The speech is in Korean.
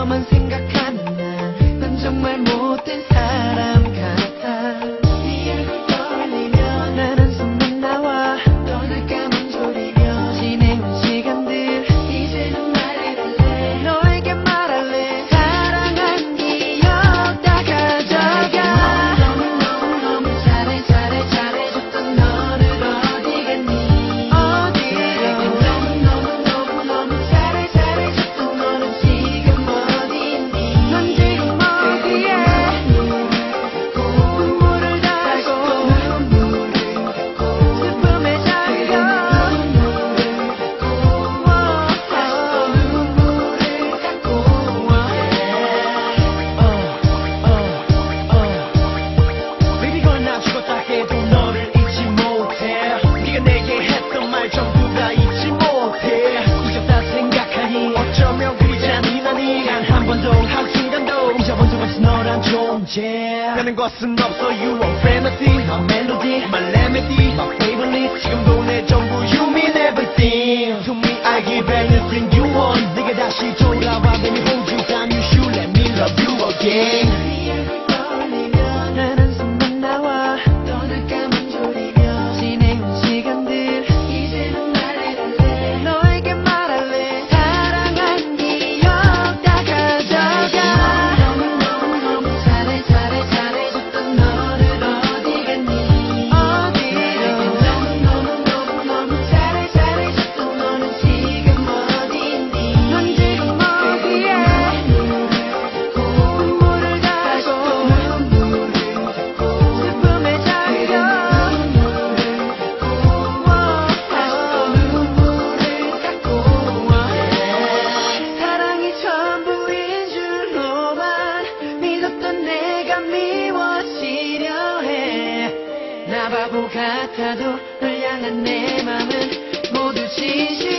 너만 생각하는 난 정말 못된 사람 같아. 네 얼굴 떠올리면 난 한숨만 나와. 눈을 감은 졸이며 지내온 시간들 이제는 말을 할래. 너에게 말할래. 사랑한 기억 다 가져가. 너무 잘해줬던 너를 어디 갔니. 너무 잘해줬던 너는 지금 어디 있니. 넌 지금 어디에. 눈물을 닦고 슬픔에 잠겨. Baby girl 나 죽었다 해도 너를 잊지 못해. 네가 내게 했던 말 전부 다 잊지 못해. 잊었다 생각하니 어쩌면 그리 잔인하니 난 한 번도 한순간도 잊어본 적 없어 너란 존재. 가는 것은 없어 you are fantasy my melody my remedy my favorite. 지금도 내 전부 you mean everything to me. I give anything you want. 네가 다시 돌아와 let me hold you down. You should let me love you again. 네 얼굴 떠올리면 난 한숨만 나와. 눈을 감은 졸이며 지내온 시간들 이제는 말을 할래. 너에게 말할래. 사랑한 기억 다 가져가. 너무 잘해줬던 너를 어디 갔니. 너무 잘해줬던 너는 지금 어디 있니. 넌 지금 어디에. 눈물을 닦고 슬픔에 잠겨. 사랑이 전부인 줄로만 믿었던 내가 미워지려 해. 나 바보 같아도 널 향한 내 맘은 모두 진실.